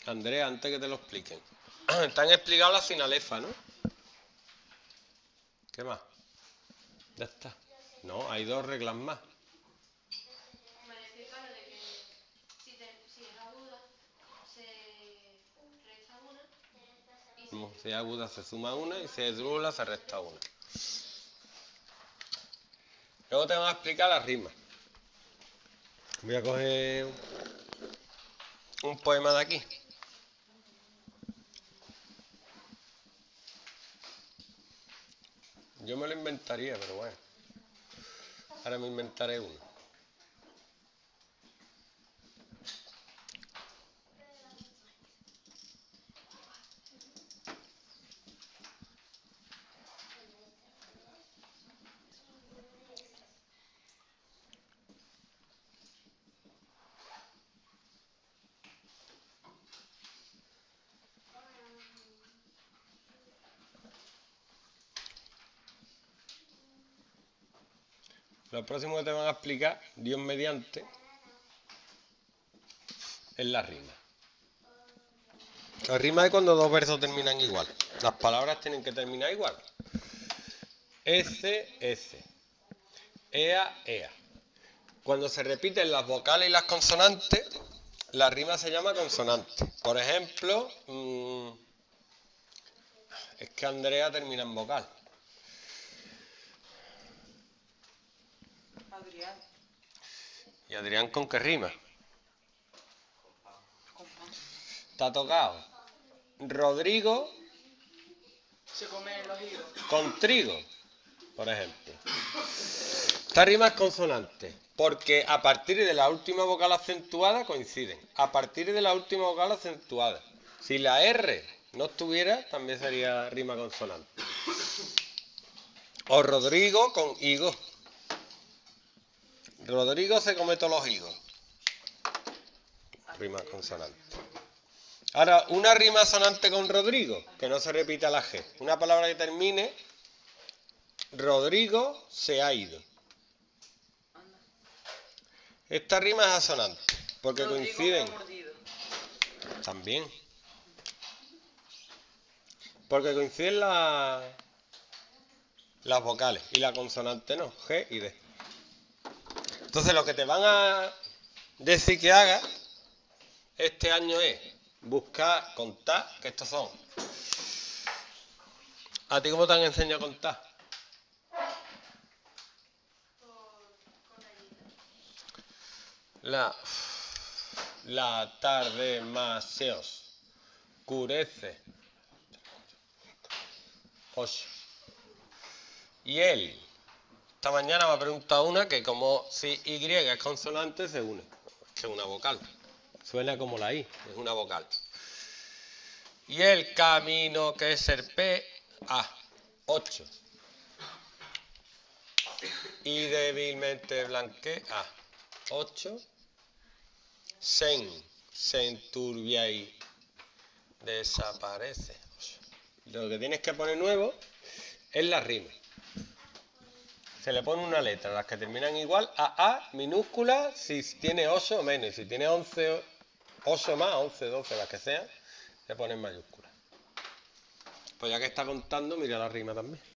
Andrea, antes que te lo expliquen. Te han explicado la sinalefa, ¿no? ¿Qué más? Ya está. No, hay 2 reglas más. Me explicaron de que si es aguda, se resta una. Si es aguda se suma una y si es drújula se resta una. Luego te van a explicar las rimas. Voy a coger un poema de aquí. Yo me lo inventaría, pero bueno. Ahora me inventaré uno. Lo próximo que te van a explicar, Dios mediante, es la rima. La rima es cuando 2 versos terminan igual. Las palabras tienen que terminar igual. S. Ea, ea. Cuando se repiten las vocales y las consonantes, la rima se llama consonante. Por ejemplo, es que Andrea termina en vocal. Adrián. ¿Y Adrián con qué rima? Con pan. Está tocado. Rodrigo Se come los higos. con trigo, por ejemplo. Esta rima es consonante, porque a partir de la última vocal acentuada coinciden. A partir de la última vocal acentuada. Si la R no estuviera, también sería rima consonante. O Rodrigo con higo. Rodrigo se come todos los higos. Rima consonante. Ahora, una rima sonante con Rodrigo, que no se repita la G. Una palabra que termine, Rodrigo se ha ido. Esta rima es asonante, porque Rodrigo coinciden. me ha mordido. También. Porque coinciden las vocales y la consonante no, G y D. Entonces lo que te van a decir que hagas este año es buscar, contar, que estos son. ¿A ti cómo te han enseñado a contar? La tarde más se oscurece. 8. Y él, esta mañana me ha preguntado una que como si Y es consonante se une, que es una vocal. Suena como la I, es una vocal. Y el camino que serpea, 8. Y débilmente blanquea, 8. Se enturbia y desaparece. Lo que tienes que poner nuevo es la rima. Se le pone una letra, las que terminan igual, a minúscula, si tiene 8 o menos. Y si tiene 11, 8 más, 11, 12, las que sean, le ponen mayúscula. Pues ya que está contando, mira la rima también.